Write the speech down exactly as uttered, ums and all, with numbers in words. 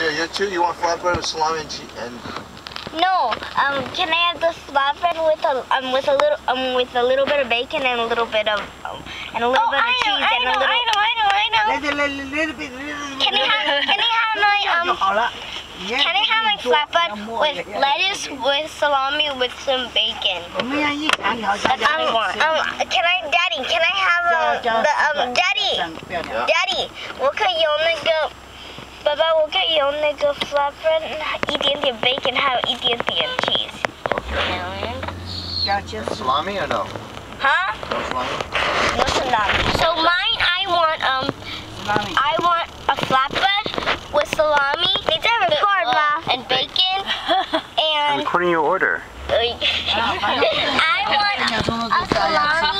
Sure, you too. You want flatbread with salami and cheese and. No, um, can I have the flatbread with a um with a little um with a little bit of bacon and a little bit of um, and a little Oh, bit of I know, cheese I and know, a little. I know, I know, I know. Little, little, little bit, little bit. Can I have can I have my um can I have my flatbread with lettuce with salami with some bacon? Um, That's what I want. Um, can I, Daddy? Can I have um the um Daddy? Daddy， 我可以有那个，爸爸，我可以有那个 flatbread， 一点点 bacon， 还有一点点 cheese。 Salami or no? Huh? No salami? No salami. So mine, I want um, I want a flatbread with salami. 你在 record 吗 ？And bacon I'm and recording your order. I want a salami